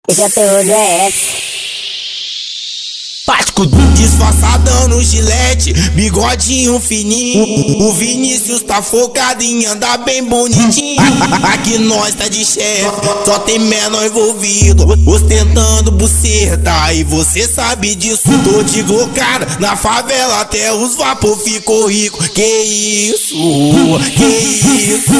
Esse é terror do ES. Pático disfarçadão no gilete, bigodinho fininho. O Vinícius tá focado em andar bem bonitinho. Aqui nós tá de chefe, só tem menor envolvido, ostentando buceta, e você sabe disso. Tô de glocada na favela, até os vapor ficou rico. Que isso, que isso.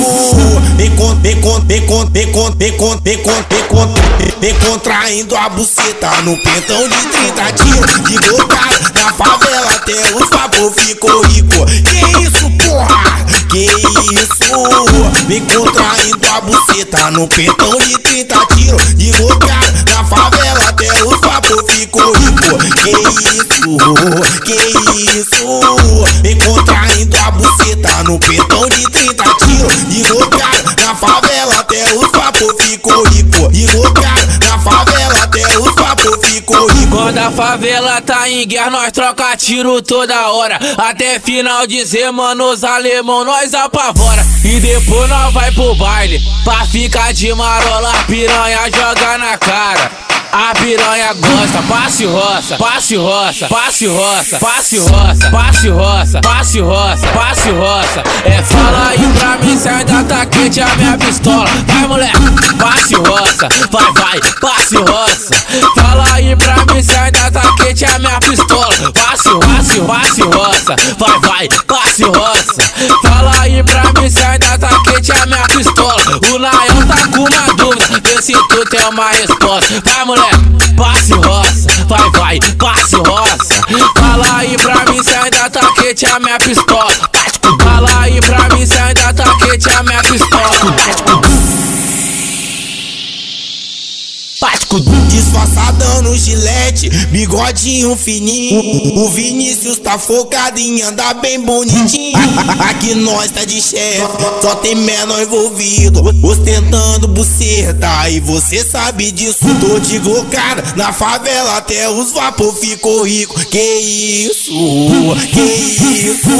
Vem contraindo a buceta no pentão de 30 tiros. De glocada na favela, até os vapor ficou rico. Que isso, porra, que isso. Vem contraindo a buceta no pentão de 30 tiros. De glocada na favela, até os vapor ficou rico. Que isso. Vem contraindo a buceta no pentão de 30 tiros. De glocada na favela, até os vapor ficou rico. De glocada na favela, até os vapor ficou rico. Quando a favela tá em guerra, nós troca tiro toda hora. Até final de semana, os alemão nós apavora. E depois nós vai pro baile, pra ficar de marola, a piranha joga na cara. A piranha gosta, passe roça, passe roça, passe roça, passe roça, passe roça, passe roça, passe roça. É, fala aí pra mim se ainda tá quente a minha pistola. Vai, moleque, passe roça, vai, vai, passe roça. Fala aí pra mim se ainda tá quente a minha pistola. Passe, passe, passe roça, vai, vai, passe roça. Fala aí pra mim se ainda tá quente a minha pistola. O Nael tá com uma dúvida, vê se tu tem uma resposta. Vai, moleque, passe roça, vai, vai, passe roça. Fala aí pra mim se ainda tá quente a minha pistola. Fala aí pra mim se ainda tá quente a minha pistola. Disfarçadão no gilete, bigodinho fininho. O Vinícius tá focado em andar bem bonitinho. Aqui nós tá de chefe, só tem menor envolvido, ostentando buceta, e você sabe disso. Tô de glocada na favela, até os vapor ficou rico. Que isso, que isso.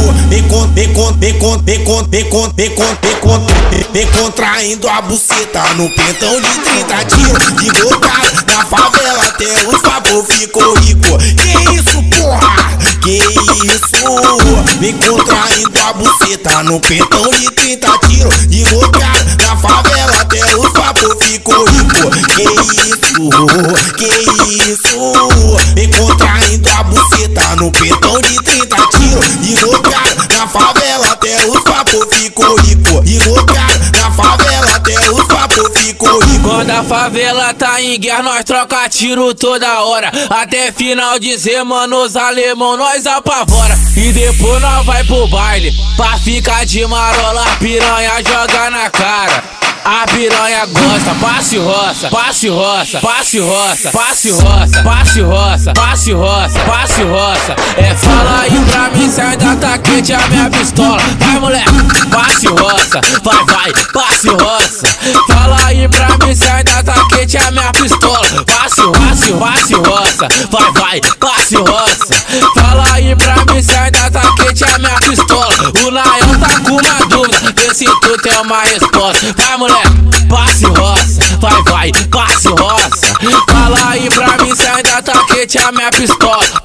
Vem contraindo a buceta no pentão de 30 tiros. De glocada na favela, até os vapor ficou rico. Que isso, porra, que isso. Vem contraindo a buceta no pentão de 30 tiros. De glocada na favela, até os vapor ficou rico. Que isso, que isso. Vem contraindo a buceta no pentão de 30 tiros. De glocada na favela, até os vapor ficou rico. De glocada na favela, até os vapor ficou rico. Quando a favela tá em guerra, nós troca tiro toda hora. Até final de semana, os alemão nós apavora. E depois nós vai pro baile, pra ficar de marola, a piranha joga na cara. A piranha gosta, passe roça, passe roça, passe roça, passe roça, passe roça, passe roça, passe roça. É, fala aí pra mim se ainda tá quente a minha pistola. Vai, moleque, passe roça, vai, vai, passe roça. Fala aí pra mim se ainda tá quente a minha pistola. Passe, passe, passe roça, vai, vai, passe roça. Fala aí pra mim se ainda tá quente a minha pistola. O Nael tá com uma dúvida, vê se tu tem uma resposta. Vai, moleque, passe roça, vai, vai, passe roça. Fala aí pra mim se ainda tá quente a minha pistola.